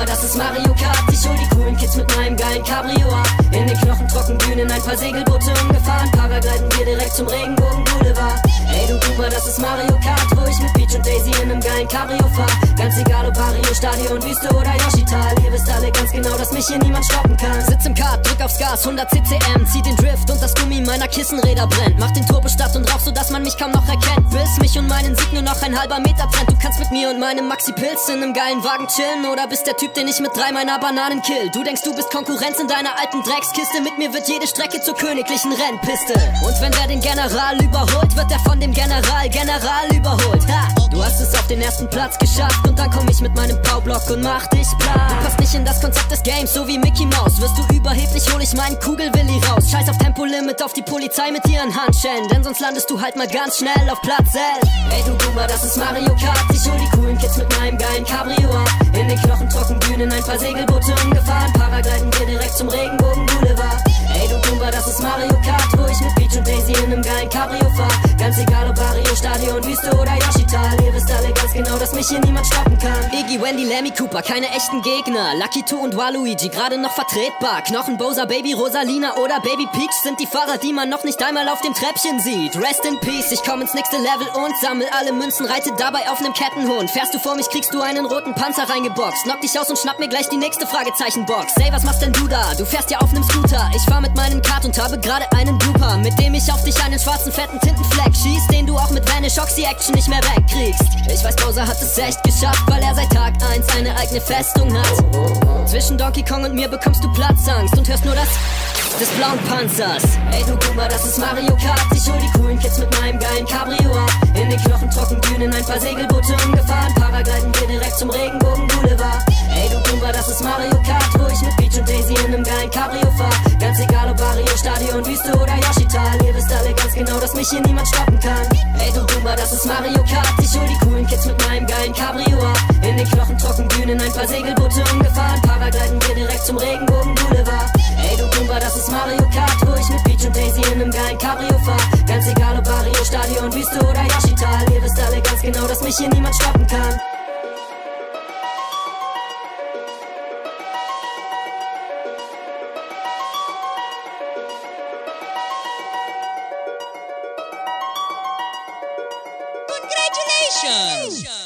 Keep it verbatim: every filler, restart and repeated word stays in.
Boomer, das ist Mario Kart. Ich hol die coolen Kids mit meinem geilen Cabrio ab. In den knochentrocken Dünen ein paar Segelboote umgefahren. Paragliden wir direkt zum Regenbogen Boulevard. Ey du Boomer, das ist Mario Kart, wo ich mit Peach und Daisy in nem geilen Cabrio fahr. Ganz egal ob Mario, Stadion, Wüste oder Yoshital. Ihr wisst alle ganz genau, dass mich hier niemand stoppen kann. Sitz im Kart, drück aufs Gas, hundert C C M. Zieh den Drift und das Gummi meiner Kissenräder brennt. Mach den Turbo Start und rauch, so dass man mich kaum noch erkennt. Bis mich und meinen Sieg nur noch ein halber Meter trennt. Du kannst mit mir und meinem Maxi Pilz in nem geilen Wagen chillen. Oder bist der Typ, den ich mit drei meiner Bananen kill. Du denkst, du bist Konkurrenz in deiner alten Dreckskiste. Mit mir wird jede Strecke zur königlichen Rennpiste. Und wenn der den General überholt, wird er von dem General General überholt. Ha! Du hast es auf den ersten Platz geschafft. Und dann komm ich mit meinem Powerblock und mach dich platt. Du passt nicht in das Konzept des Games, so wie Mickey Mouse. Wirst du überheblich, hol ich meinen Kugelwilli raus. Scheiß auf Tempolimit, auf die Polizei mit ihren Handschellen. Denn sonst landest du halt mal ganz schnell auf Platz elf. Ey du Boomer, das ist Mario Kart. Ich hol die coolen Kids mit meinem geilen Cabrio ab. In den knochentrocken Dünen ein paar Segelboote umgefahren. Paragliden wir direkt zum Regenbogen Boulevard. Ey du Boomer, das ist Mario Kart, wo ich mit Peach und Daisy in nem geilen Cabrio fahr. Ganz egal ob Mario, Stadion, Wüste oder Yoshital. Ihr wisst alle ganz genau, dass mich hier niemand stoppen kann. Iggy, Wendy, Lemmy Cooper, keine echten Gegner. Lucky Two und Waluigi, gerade noch vertretbar. Knochen, Bowser, Baby Rosalina oder Baby Peach sind die Fahrer, die man noch nicht einmal auf dem Treppchen sieht. Rest in Peace, ich komm ins nächste Level und sammel alle Münzen, reite dabei auf nem Kettenhund. Fährst du vor mich, kriegst du einen roten Panzer reingeboxt. Knock dich aus und schnapp mir gleich die nächste Fragezeichenbox. Ey, was machst denn du da? Du fährst ja auf nem Scooter. Ich fahr mit meinem Kart und habe gerade einen Duper, mit dem ich auf dich einen schwarzen fetten Tintenfleck schieß, den du auch mit Vanish Oxy Action nicht mehr wegkriegst. Ich weiß, Bowser hat es echt geschafft, weil er seit Tag eins eine eigene Festung hat. Zwischen Donkey Kong und mir bekommst du Platzangst und hörst nur das des blauen Panzers. Ey du Boomer, das ist Mario Kart. Ich hol die coolen Kids mit meinem geilen Cabrio ab. In den knochentrocken Dünen ein paar Segelboote umgefahren. Paragliden wir direkt zum Regenbogen Boulevard. Ey du Boomer, das ist Mario Kart, wo ich mit Peach und Daisy in nem geilen Cabrio fahr. Ganz egal ob Mario, Stadion, Wüste oder Yoshital. Ihr wisst alle ganz genau, dass mich hier niemand stoppen kann. Ey du Boomer, das ist Mario Kart. Ich hol die coolen Kids mit meinem geilen Cabrio ab. In den knochentrocken Dünen ein paar Segelboote umgefahren. Paragliden wir direkt zum Regenbogen Boulevard. Ey du Boomer, das ist Mario Kart, wo ich mit Peach und Daisy in nem geilen Cabrio fahr. Ganz egal ob Mario, Stadion, Wüste oder Yoshital. Ihr wisst alle ganz genau, dass mich hier niemand stoppen kann. Congratulations!